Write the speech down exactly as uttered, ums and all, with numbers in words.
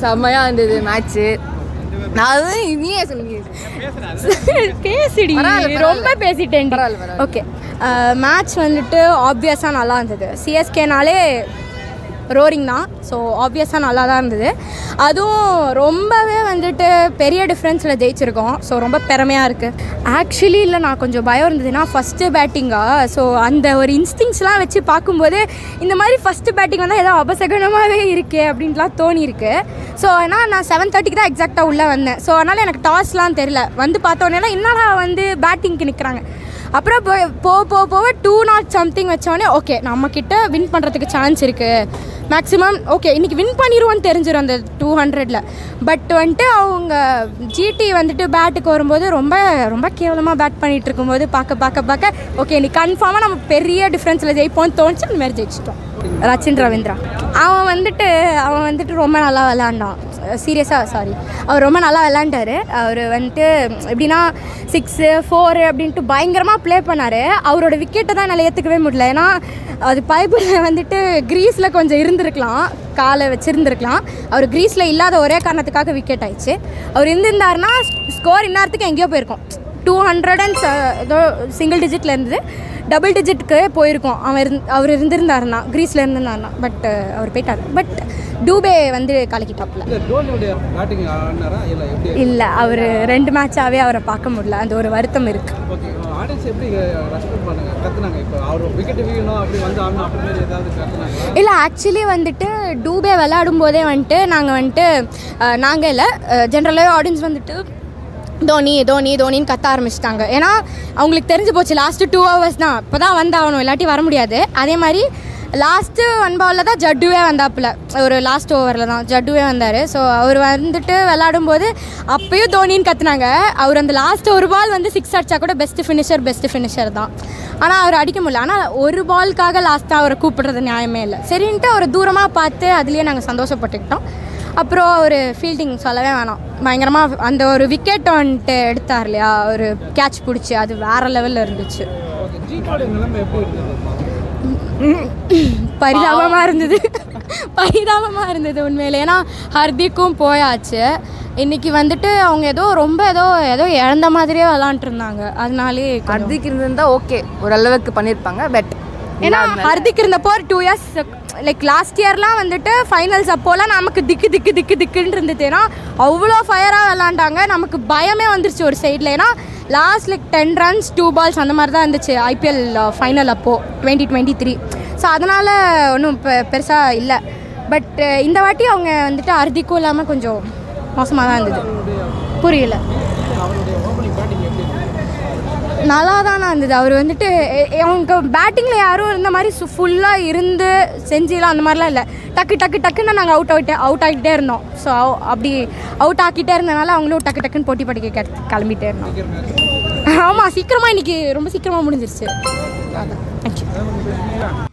செம்மையாக இருந்தது மேட்ச்சு. நான் நீயே சொல்லுங்க பேசிடி ரொம்ப பேசிட்டேன். ஓகே மேட்ச் வந்துட்டு ஆப்வியஸாக நல்லா இருந்தது. சிஎஸ்கேனாலே ரோரிங் தான். ஸோ ஆப்வியஸாக நல்லா தான் இருந்தது. அதுவும் ரொம்பவே வந்துட்டு பெரிய டிஃப்ரென்ஸில் ஜெயிச்சிருக்கோம். ஸோ ரொம்ப பெருமையாக இருக்குது. ஆக்சுவலி இல்லை நான் கொஞ்சம் பயம் இருந்ததுன்னா ஃபஸ்ட்டு பேட்டிங்காக. ஸோ அந்த ஒரு இன்ஸ்டிங்ஸ்லாம் வச்சு பார்க்கும்போது இந்த மாதிரி ஃபஸ்ட்டு பேட்டிங் வந்தால் ஏதோ அபசகனமாகவே இருக்கே அப்படின்ட்டுலாம் தோணியிருக்கு. ஸோ ஆனால் நான் செவன் தேர்ட்டிக்கு தான் எக்ஸாக்டாக உள்ளே வந்தேன். ஸோ அதனால் எனக்கு டாஸ்லாம் தெரில. வந்து பார்த்தோன்னே என்னடா வந்து பேட்டிங்க்கு நிற்கிறாங்க. அப்புறம் போக போக போக டூ நாட் சம்திங் வச்சோடனே ஓகே நம்மக்கிட்ட வின் பண்ணுறதுக்கு சான்ஸ் இருக்குது மேக்ஸிமம். ஓகே இன்றைக்கி வின் பண்ணிடுவோன்னு தெரிஞ்சிடும் அந்த டூ ஹண்ட்ரடில். பட் வந்துட்டு அவங்க ஜிடி வந்துட்டு பேட்டுக்கு வரும்போது ரொம்ப ரொம்ப கேவலமாக பேட் பண்ணிகிட்டு இருக்கும்போது பார்க்க பார்க்க பார்க்க ஓகே இன்னைக்கு கன்ஃபார்மாக நம்ம பெரிய டிஃப்ரென்ஸில் ஜெயிப்போம்னு தோணுச்சு. அந்த மாதிரி ஜெயிச்சிட்டோம். ரச்சின் ரவீந்திரா அவன் வந்துட்டு அவன் வந்துட்டு ரொம்ப நல்லா விளாண்டான். சீரியஸாக சாரி அவர் ரொம்ப நல்லா விளாண்டார். அவர் வந்துட்டு எப்படின்னா சிக்ஸு ஃபோரு அப்படின்ட்டு பயங்கரமாக ப்ளே பண்ணார். அவரோட விக்கெட்டை தான் என்னால் ஏற்றுக்கவே முடியல. ஏன்னா அது பைப்பில் வந்துட்டு க்ரீஸில் கொஞ்சம் இருந்திருக்கலாம், காலை வச்சுருந்துருக்கலாம். அவர் க்ரீஸில் இல்லாத ஒரே காரணத்துக்காக விக்கெட் ஆயிடுச்சு. அவர் இருந்திருந்தாருன்னா ஸ்கோர் இந்நேரத்துக்கு எங்கேயோ போயிருக்கோம். டூ ஹண்ட்ரட் அண்ட் ஏதோ சிங்கிள் டிஜிட்டில் இருந்தது டபுள் டிஜிட்டுக்கு போயிருக்கோம். அவன் இருந்து அவர் இருந்திருந்தாருன்னா க்ரீஸில் இருந்திருந்தாருன்னா. பட் அவர் போயிட்டார். பட் டூபே வந்து கலக்கிட்டாப்ல. இல்லை அவர் ரெண்டு மேட்சாகவே அவரை பார்க்க முடியல. அந்த ஒரு வருத்தம் இருக்குது. இல்லை ஆக்சுவலி வந்துட்டு டூபே விளையாடும் போதே வந்துட்டு நாங்கள் வந்துட்டு நாங்கள் இல்லை ஜென்ரலாகவே ஆடியன்ஸ் வந்துட்டு தோனி தோனி தோனின்னு கத்த ஆரம்பிச்சிட்டாங்க. ஏன்னா அவங்களுக்கு தெரிஞ்சு போச்சு லாஸ்ட்டு டூ ஹவர்ஸ் தான் இப்போ தான் வந்தாகணும், இல்லாட்டி வர முடியாது. அதே மாதிரி லாஸ்ட்டு ஒன் பாலில் தான் ஜட்டுவே வந்தாப்புல. ஒரு லாஸ்ட் ஓவரில் தான் ஜட்டுவே வந்தார். ஸோ அவர் வந்துட்டு விளாடும்போது அப்போயும் தோனின்னு கத்துனாங்க. அவர் அந்த லாஸ்ட் ஒரு பால் வந்து சிக்ஸ் அடித்தா கூட பெஸ்ட்டு ஃபினிஷர் பெஸ்ட்டு ஃபினிஷர் தான். ஆனால் அவர் அடிக்க முடியல. ஆனால் ஒரு பாலுக்காக லாஸ்ட்டாக அவரை கூப்பிடுறது நியாயமே இல்லை. சரின்ட்டு அவரை தூரமாக பார்த்து அதுலேயே நாங்கள் சந்தோஷப்பட்டுக்கிட்டோம். அப்புறம் ஒரு ஃபீல்டிங் சொல்லவே வேணாம், பயங்கரமாக அந்த ஒரு விக்கெட் வந்துட்டு எடுத்தார் இல்லையா, ஒரு கேட்ச் பிடிச்சி அது வேறு லெவலில் இருந்துச்சு. பரிதாபமாக இருந்தது பரிதாபமாக இருந்தது உண்மையிலே. ஏன்னா ஹர்திக்கும் போயாச்சு. இன்றைக்கி வந்துட்டு அவங்க ஏதோ ரொம்ப ஏதோ ஏதோ இழந்த மாதிரியே விளாண்டுருந்தாங்க. அதனாலே ஹர்திக் இருந்திருந்தால் ஓகே ஓரளவுக்கு பண்ணியிருப்பாங்க. பட் ஏன்னா ஹர்திக் இருந்தப்போ ஒரு டூ இயர்ஸ் லைக் லாஸ்ட் இயர்லாம் வந்துட்டு ஃபைனல்ஸ் அப்போலாம் நமக்கு திக்கு திக்கு திக்கு திக்குன்னு இருந்தது. ஏன்னா அவ்வளோ ஃபயராக விளாண்டாங்க. நமக்கு பயமே வந்துருச்சு ஒரு சைடில். ஏன்னா last like ten runs two balls அந்த மாதிரி தான் இருந்துச்சு ஐபிஎல் ஃபைனல் அப்போது டுவெண்ட்டி டுவெண்ட்டி த்ரீ. ஸோ அதனால் ஒன்றும் பெ பெருசாக இல்லை. பட் இந்த வாட்டி அவங்க வந்துட்டு ஹர்திக்கும் இல்லாமல் கொஞ்சம் மோசமாக தான் இருந்தது. புரியல. நல்லா தானே இருந்தது. அவர் வந்துட்டு அவங்க பேட்டிங்கில் யாரும் இருந்த மாதிரி சு ஃபுல்லாக இருந்து செஞ்சிலாம் அந்த மாதிரிலாம் இல்லை. டக்கு டக்கு டக்குன்னு நாங்கள் அவுட் அவுட் அவுட் ஆகிக்கிட்டே இருந்தோம். ஸோ அப்படி அவுட் ஆக்கிட்டே இருந்தனால அவங்களும் டக்கு டக்குன்னு போட்டி படிக்க கிளம்பிட்டே இருந்தோம். ஆமாம் சீக்கிரமாக இன்றைக்கி ரொம்ப சீக்கிரமாக முடிஞ்சிருச்சு. அதான் தேங்க்யூ.